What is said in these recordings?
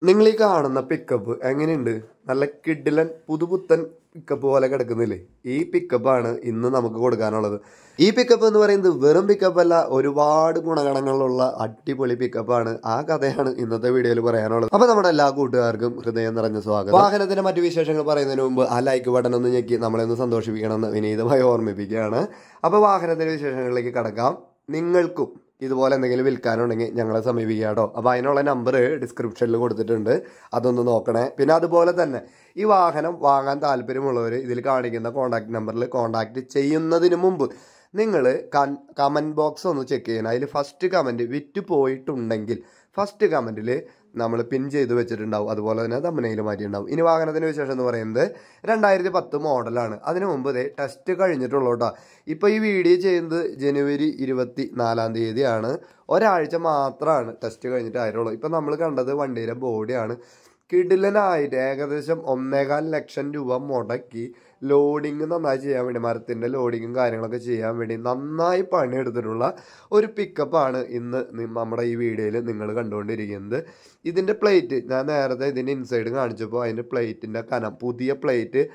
നിങ്ങൾ ഈ കാണുന്ന പിക്കപ്പ് എങ്ങനെയുണ്ട്? നല്ല കിഡിലൻ പുതുപുത്തൻ പിക്കപ്പ് പോലെ കിടക്കുന്നില്ലേ? ഈ പിക്കപ്പാണ് ഇന്ന് നമുക്ക് കൊടുക്കാനുള്ളത്. ഈ പിക്കപ്പ് എന്ന് പറയുന്നത് വെറും പിക്കപ്പ് അല്ല, ഒരുപാട് ഗുണഗണങ്ങളുള്ള അടിപൊളി പിക്കപ്പാണ്. ആ കഥയാണ് ഇന്നത്തെ വീഡിയോയിൽ പറയാനുള്ളത്. അപ്പൊ നമ്മുടെ എല്ലാ കൂട്ടുകാർക്കും ഹൃദയം നിറഞ്ഞ സ്വാഗതം. വാഹനത്തിന്റെ മറ്റു വിശേഷങ്ങൾ പറയുന്നതിന് മുമ്പ് ആ ലൈക്ക് ബട്ടൺ ഒന്ന് ഞെക്കി നമ്മളെ ഒന്ന് സന്തോഷിപ്പിക്കണമെന്ന് വിനീതമായി ഓർമ്മിപ്പിക്കുകയാണ്. അപ്പൊ വാഹനത്തിന്റെ വിശേഷങ്ങളിലേക്ക് കടക്കാം. നിങ്ങൾക്കും ഇതുപോലെ എന്തെങ്കിലും വിൽക്കാനുണ്ടെങ്കിൽ ഞങ്ങളെ സമീപിക്കുക കേട്ടോ. അപ്പോൾ അതിനുള്ള നമ്പർ ഡിസ്ക്രിപ്ഷനിൽ കൊടുത്തിട്ടുണ്ട്, അതൊന്ന് നോക്കണേ. പിന്നെ അതുപോലെ തന്നെ ഈ വാഹനം വാങ്ങാൻ താല്പര്യമുള്ളവർ ഇതിൽ കാണിക്കുന്ന കോൺടാക്ട് നമ്പറിൽ കോൺടാക്ട് ചെയ്യുന്നതിന് മുമ്പ് നിങ്ങൾ കമൻറ്റ് ബോക്സ് ഒന്ന് ചെക്ക് ചെയ്യണം. അതിൽ ഫസ്റ്റ് കമൻറ്റ് വിറ്റ് പോയിട്ടുണ്ടെങ്കിൽ ഫസ്റ്റ് കമൻറ്റിൽ നമ്മൾ പിൻ ചെയ്ത് വെച്ചിട്ടുണ്ടാവും, അതുപോലെ തന്നെ തമ്പനയിൽ മാറ്റിയിട്ടുണ്ടാവും. ഇനി വാഹനത്തിൻ്റെ വിശേഷം എന്ന് പറയുന്നത് 2010 മോഡലാണ്. അതിനു മുമ്പ് ടെസ്റ്റ് കഴിഞ്ഞിട്ടുള്ളൂ കേട്ടോ. ഇപ്പോൾ ഈ വീഡിയോ ചെയ്യുന്നത് ജനുവരി 24 ഒരാഴ്ച മാത്രമാണ് ടെസ്റ്റ് കഴിഞ്ഞിട്ടായിട്ടുള്ളൂ. ഇപ്പം നമ്മൾ കണ്ടത് വണ്ടിയുടെ ബോഡിയാണ്. കിടിലനായിട്ട് ഏകദേശം 1.25 ലക്ഷം രൂപ മുടക്കി ലോഡിങ് നന്നായി ചെയ്യാൻ വേണ്ടി, മരത്തിൻ്റെ ലോഡിങ്ങും കാര്യങ്ങളൊക്കെ ചെയ്യാൻ വേണ്ടി നന്നായി പണിയെടുത്തിട്ടുള്ള ഒരു പിക്കപ്പാണ് ഇന്ന് നമ്മുടെ ഈ വീഡിയോയിൽ നിങ്ങൾ കണ്ടുകൊണ്ടിരിക്കുന്നത്. ഇതിൻ്റെ പ്ലേറ്റ് ഞാൻ നേരത്തെ ഇതിൻ്റെ ഇൻസൈഡ് കാണിച്ചപ്പോൾ അതിൻ്റെ പ്ലേറ്റിൻ്റെ കനം, പുതിയ പ്ലേറ്റ്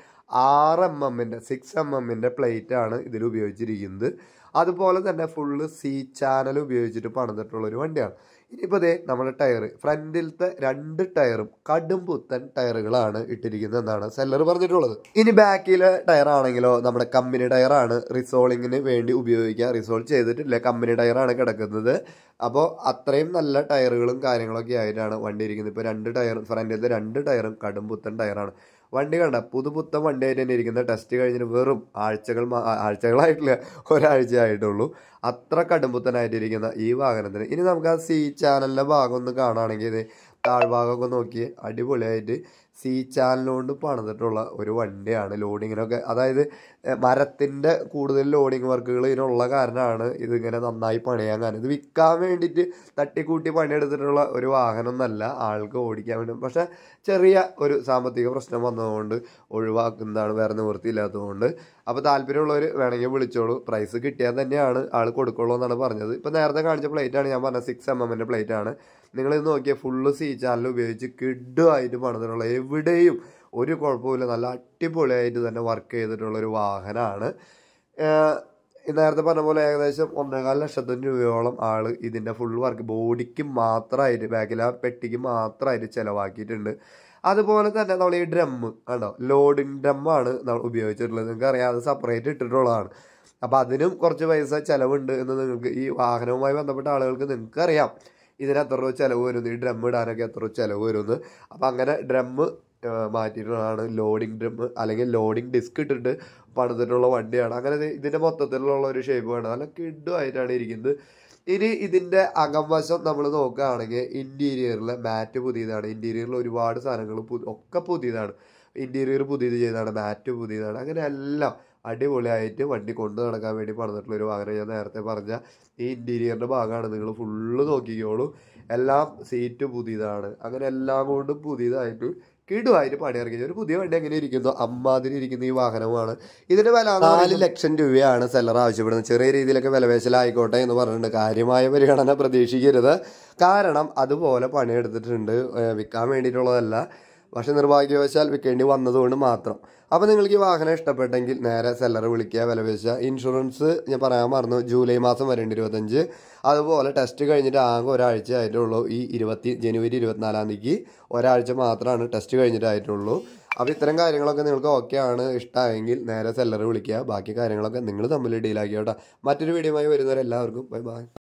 6mm പ്ലേറ്റാണ് ഇതിൽ ഉപയോഗിച്ചിരിക്കുന്നത്. അതുപോലെ തന്നെ ഫുള്ള് C ചാനൽ ഉപയോഗിച്ചിട്ട് പണിതിട്ടുള്ളൊരു വണ്ടിയാണ്. ഇനിയിപ്പോൾ നമ്മുടെ ടയർ, ഫ്രണ്ടിലത്തെ 2 ടയറും കടും പുത്തൻ ടയറുകളാണ് ഇട്ടിരിക്കുന്നത് എന്നാണ് സെല്ലർ പറഞ്ഞിട്ടുള്ളത്. ഇനി ബാക്കിലെ ടയർ ആണെങ്കിലോ നമ്മുടെ കമ്പനി ടയറാണ്, റിസോളിങ്ങിന് വേണ്ടി ഉപയോഗിക്കുക. റിസോൾ ചെയ്തിട്ടില്ല, കമ്പനി ടയറാണ് കിടക്കുന്നത്. അപ്പോൾ അത്രയും നല്ല ടയറുകളും കാര്യങ്ങളൊക്കെ ആയിട്ടാണ് വണ്ടി ഇരിക്കുന്നത്. ഇപ്പോൾ 2 ടയറും, ഫ്രണ്ടിലത്തെ 2 ടയറും കടും പുത്തൻ ടയറാണ്. വണ്ടി കണ്ട പുതുപുത്തൻ വണ്ടിയായിട്ട് തന്നെ ഇരിക്കുന്നത്. ടെസ്റ്റ് കഴിഞ്ഞിട്ട് വെറും ആഴ്ചകളായിട്ടില്ല, ഒരാഴ്ച ആയിട്ടുള്ളൂ. അത്ര കടുംപുത്തനായിട്ടിരിക്കുന്ന ഈ വാഹനത്തിന് ഇനി നമുക്ക് ആ C ചാനലിൻ്റെ ഭാഗം ഒന്ന് കാണുകയാണെങ്കിൽ താഴ്ഭാഗമൊക്കെ നോക്കി അടിപൊളിയായിട്ട് C ചാനലുകൊണ്ട് പണിതിട്ടുള്ള ഒരു വണ്ടിയാണ്. ലോഡിങ്ങിനൊക്കെ, അതായത് മരത്തിൻ്റെ കൂടുതൽ ലോഡിങ് വർക്കുകൾ ഇതിനുള്ള കാരണമാണ് ഇതിങ്ങനെ നന്നായി പണിയാൻ കാരണം. ഇത് വിൽക്കാൻ വേണ്ടിയിട്ട് തട്ടിക്കൂട്ടി പണിയെടുത്തിട്ടുള്ള ഒരു വാഹനമൊന്നല്ല, ആൾക്ക് ഓടിക്കാൻ വേണ്ടി. പക്ഷേ ചെറിയ ഒരു സാമ്പത്തിക പ്രശ്നം വന്നതുകൊണ്ട് ഒഴിവാക്കുന്നതാണ്, വേറെ നിവൃത്തിയില്ലാത്തതുകൊണ്ട്. അപ്പോൾ താല്പര്യമുള്ളവർ വേണമെങ്കിൽ വിളിച്ചോളൂ. പ്രൈസ് കിട്ടിയാൽ തന്നെയാണ് ആൾ കൊടുക്കുള്ളൂ എന്നാണ് പറഞ്ഞത്. ഇപ്പോൾ നേരത്തെ കാണിച്ച പ്ലേറ്റാണ് ഞാൻ പറഞ്ഞത്, 6mm പ്ലേറ്റാണ്. നിങ്ങളിത് നോക്കിയാൽ ഫുള്ള് C ചാനൽ ഉപയോഗിച്ച് കിഡുമായിട്ട് പണിതിട്ടുള്ള, എവിടെയും ഒരു കുഴപ്പമില്ല, നല്ല അടിപൊളിയായിട്ട് തന്നെ വർക്ക് ചെയ്തിട്ടുള്ളൊരു വാഹനമാണ്. നേരത്തെ പറഞ്ഞ പോലെ ഏകദേശം 1.25 ലക്ഷത്തിന് രൂപയോളം ആൾ ഇതിൻ്റെ ഫുൾ വർക്ക് ബോഡിക്ക് മാത്രമായിട്ട്, ബാക്കിൽ ആ പെട്ടിക്ക് മാത്രമായിട്ട് ചിലവാക്കിയിട്ടുണ്ട്. അതുപോലെ തന്നെ നമ്മൾ ഈ ഡ്രമ്മ് കണ്ടോ, ലോഡിങ് ഡ്രമ്മാണ് നമ്മൾ ഉപയോഗിച്ചിട്ടുള്ളത്. നിങ്ങൾക്ക് അറിയാം, അത് സെപ്പറേറ്റ് ഇട്ടിട്ടുള്ളതാണ്. അപ്പോൾ അതിനും കുറച്ച് പൈസ ചിലവുണ്ട് എന്ന് നിങ്ങൾക്ക്, ഈ വാഹനവുമായി ബന്ധപ്പെട്ട ആളുകൾക്ക് നിങ്ങൾക്ക് അറിയാം ഇതിന് എത്ര രൂപ ചിലവ് വരുന്നു, ഈ ഡ്രം ഇടാനൊക്കെ എത്ര രൂപ ചിലവ് വരുന്നു. അപ്പം അങ്ങനെ ഡ്രമ്മ് മാറ്റിയിട്ടുള്ളതാണ്, ലോഡിങ് ഡ്രം അല്ലെങ്കിൽ ലോഡിങ് ഡിസ്ക് ഇട്ടിട്ട് പണിതിട്ടുള്ള വണ്ടിയാണ്. അങ്ങനെ ഇതിൻ്റെ മൊത്തത്തിലുള്ള ഒരു ഷേപ്പ് വേണം, നല്ല കിഡുമായിട്ടാണ് ഇരിക്കുന്നത്. ഇനി ഇതിൻ്റെ അകംവശം നമ്മൾ നോക്കുകയാണെങ്കിൽ ഇൻറ്റീരിയറിലെ മാറ്റ് പുതിയതാണ്. ഇൻറ്റീരിയറിൽ ഒരുപാട് സാധനങ്ങൾ ഒക്കെ പുതിയതാണ്. ഇൻറ്റീരിയർ പുതിയത് ചെയ്തതാണ്, മാറ്റ് പുതിയതാണ്. അങ്ങനെ എല്ലാം അടിപൊളിയായിട്ട് വണ്ടി കൊണ്ടു നടക്കാൻ വേണ്ടി പണിതിട്ടുള്ളൊരു വാഹനം. ഞാൻ നേരത്തെ പറഞ്ഞ ഈ ഇൻറ്റീരിയറിൻ്റെ ഭാഗമാണ്, നിങ്ങൾ ഫുള്ള് നോക്കിക്കോളൂ. എല്ലാം സീറ്റ് പുതിയതാണ്. അങ്ങനെ എല്ലാം കൊണ്ടും പുതിയതായിട്ട് കിടുവായിട്ട് പണിയിറങ്ങിയ ഒരു പുതിയ വണ്ടി എങ്ങനെ ഇരിക്കുന്നു അമ്മാതിരി ഇരിക്കുന്ന ഈ വാഹനമാണ്. ഇതിൻ്റെ വില 4 ലക്ഷം രൂപയാണ് സെല്ലർ ആവശ്യപ്പെടുന്നത്. ചെറിയ രീതിയിലൊക്കെ വിലപേശലായിക്കോട്ടെ എന്ന് പറഞ്ഞിട്ടുണ്ട്. കാര്യമായ പരിഗണന പ്രതീക്ഷിക്കരുത്, കാരണം അതുപോലെ പണിയെടുത്തിട്ടുണ്ട്, വിൽക്കാൻ വേണ്ടിയിട്ടുള്ളതല്ല. പക്ഷെ നിർഭാഗ്യവശാൽ വിൽക്കേണ്ടി വന്നതുകൊണ്ട് മാത്രം. അപ്പോൾ നിങ്ങൾക്ക് ഈ വാഹനം ഇഷ്ടപ്പെട്ടെങ്കിൽ നേരെ സെല്ലർ വിളിക്കുക, വിലപേശുക. ഇൻഷുറൻസ് ഞാൻ പറയാൻ മറന്നു, ജൂലൈ മാസം വരേണ്ട 25. അതുപോലെ ടെസ്റ്റ് കഴിഞ്ഞിട്ട് ആകെ ഒരാഴ്ച ആയിട്ടുള്ളൂ. ഈ ജനുവരി 24 ഒരാഴ്ച മാത്രമാണ് ടെസ്റ്റ് കഴിഞ്ഞിട്ടായിട്ടുള്ളൂ. അപ്പോൾ ഇത്തരം കാര്യങ്ങളൊക്കെ നിങ്ങൾക്ക് ഓക്കെ ആണ്, ഇഷ്ടമായെങ്കിൽ നേരെ സെല്ലർ വിളിക്കുക. ബാക്കി കാര്യങ്ങളൊക്കെ നിങ്ങൾ തമ്മിൽ ഡീലാക്കി കേട്ടോ. മറ്റൊരു വീഡിയോയുമായി വരുന്നവരെല്ലാവർക്കും ബൈ ബൈ.